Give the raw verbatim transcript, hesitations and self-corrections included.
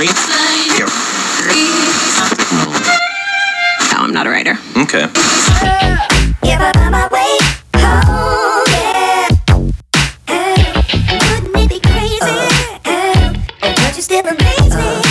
No, I'm not a writer. Okay. Still amaze me.